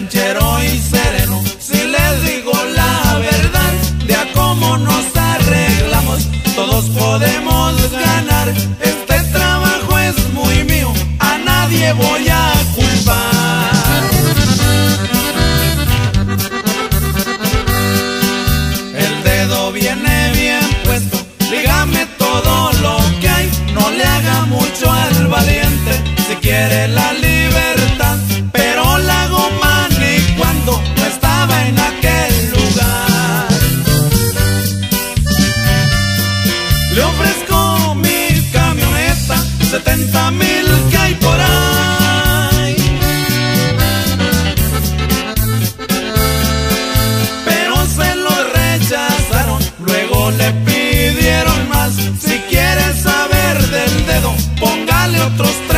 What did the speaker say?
ranchero y sereno. Si les digo la verdad de a cómo nos arreglamos, todos podemos ganar. Este trabajo es muy mío, a nadie voy a culpar. El dedo viene bien puesto, dígame todo lo que hay. No le haga mucho al valiente si quiere la libertad, pero la goma ni cuando no estaba en aquel lugar. Le ofrezco mi camioneta, 70,000 que hay por ahí, pero se lo rechazaron, luego le pidieron más. Si quiere saber del dedo, póngale otros